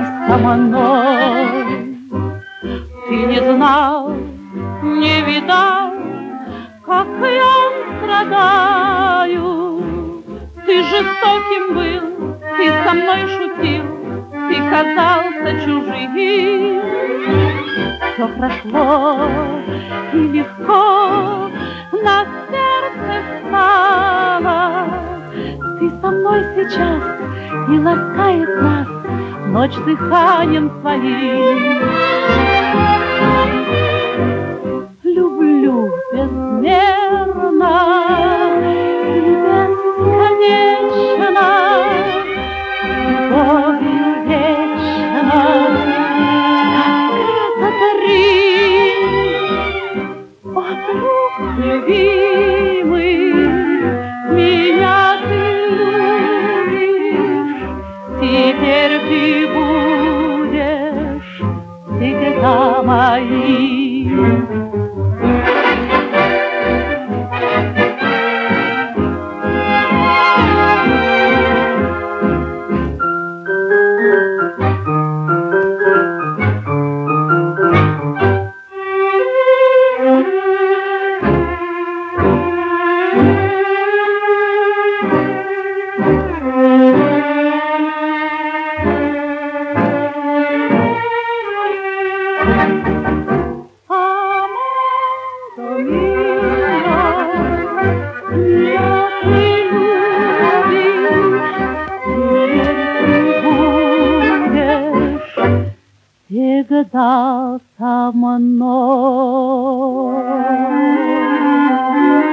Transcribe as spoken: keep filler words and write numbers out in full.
со мной. Ты не знал, не видал, как я страдаю. Ты жестоким был, ты со мной шутил, ты казался чужим. Все прошло и легко на сердце стало. Ты со мной сейчас и ласкает нас ночь дыханием своим. Люблю безмерно и бесконечно, любовью вечно, как этот Рим. О, друг любимый, меня ты любишь, теперь ты будешь всегда моим. Всегда со мной.